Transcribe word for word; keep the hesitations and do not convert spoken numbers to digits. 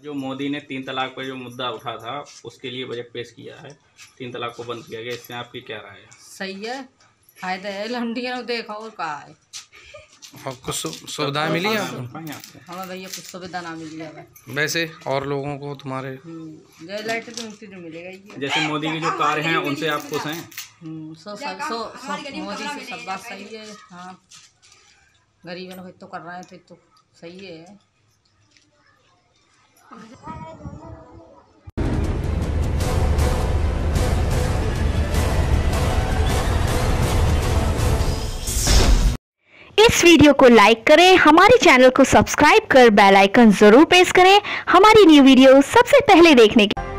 जो मोदी ने तीन तलाक पर जो मुद्दा उठा था उसके लिए बजट पेश किया है, तीन तलाक को बंद किया गया, इससे आपकी क्या राय है? सही है, फायदा है लंडिया देखा और कहा है। और कुछ सुविधाएं मिली है आपको? हमें भैया कुछ सुविधा ना मिली है वैसे और लोगों को तुम्हारे जय लाइट तो मुफ्त जो मिलेगा ही। जैसे मोदी की जो कार हैं उनसे आप खुश हैं? सो सो सो मोदी से सब बात सही है। हाँ, गरीबों को तो कर रहे हैं तो तो सही है। इस वीडियो को लाइक करें, हमारे चैनल को सब्सक्राइब कर बेल आइकन जरूर प्रेस करें हमारी न्यू वीडियो सबसे पहले देखने के।